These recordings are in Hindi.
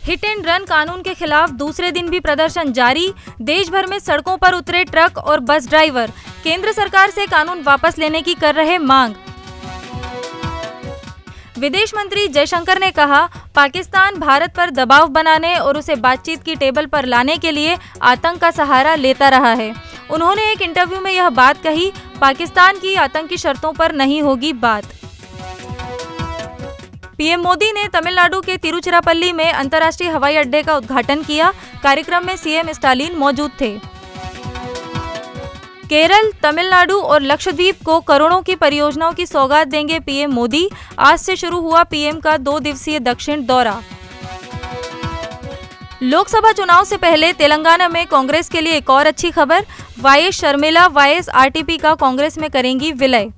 हिट एंड रन कानून के खिलाफ दूसरे दिन भी प्रदर्शन जारी। देश भर में सड़कों पर उतरे ट्रक और बस ड्राइवर, केंद्र सरकार से कानून वापस लेने की कर रहे मांग। विदेश मंत्री जयशंकर ने कहा, पाकिस्तान भारत पर दबाव बनाने और उसे बातचीत की टेबल पर लाने के लिए आतंक का सहारा लेता रहा है। उन्होंने एक इंटरव्यू में यह बात कही, पाकिस्तान की आतंकी शर्तों पर नहीं होगी बात। पीएम मोदी ने तमिलनाडु के तिरुचिरापल्ली में अंतर्राष्ट्रीय हवाई अड्डे का उद्घाटन किया। कार्यक्रम में सीएम स्टालिन मौजूद थे। केरल, तमिलनाडु और लक्षद्वीप को करोड़ों की परियोजनाओं की सौगात देंगे पीएम मोदी। आज से शुरू हुआ पीएम का 2 दिवसीय दक्षिण दौरा। लोकसभा चुनाव से पहले तेलंगाना में कांग्रेस के लिए एक और अच्छी खबर, वाईएस शर्मिला वाईएस आरटीपी का कांग्रेस में करेंगी विलय।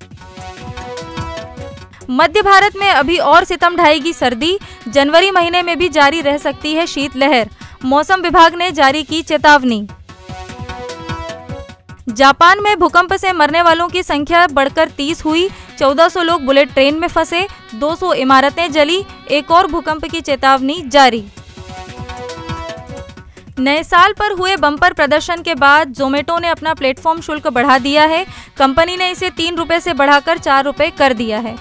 मध्य भारत में अभी और सितम ढाएगी सर्दी, जनवरी महीने में भी जारी रह सकती है शीतलहर, मौसम विभाग ने जारी की चेतावनी। जापान में भूकंप से मरने वालों की संख्या बढ़कर 30 हुई, 1400 लोग बुलेट ट्रेन में फंसे, 200 इमारतें जली, एक और भूकंप की चेतावनी जारी। नए साल पर हुए बम्पर प्रदर्शन के बाद जोमेटो ने अपना प्लेटफॉर्म शुल्क बढ़ा दिया है। कंपनी ने इसे 3 रुपए से बढ़ाकर 4 रुपए कर दिया है।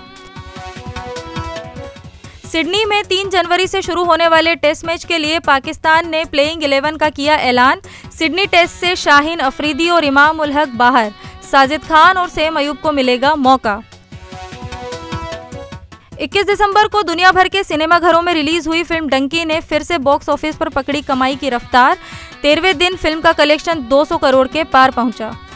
सिडनी में 3 जनवरी से शुरू होने वाले टेस्ट मैच के लिए पाकिस्तान ने प्लेइंग 11 का किया ऐलान। सिडनी टेस्ट से शाहीन अफरीदी और इमाम उल हक बाहर, साजिद खान और सेम अयूब को मिलेगा मौका। 21 दिसंबर को दुनिया भर के सिनेमाघरों में रिलीज हुई फिल्म डंकी ने फिर से बॉक्स ऑफिस पर पकड़ी कमाई की रफ्तार। 13वें दिन फिल्म का कलेक्शन 200 करोड़ के पार पहुंचा।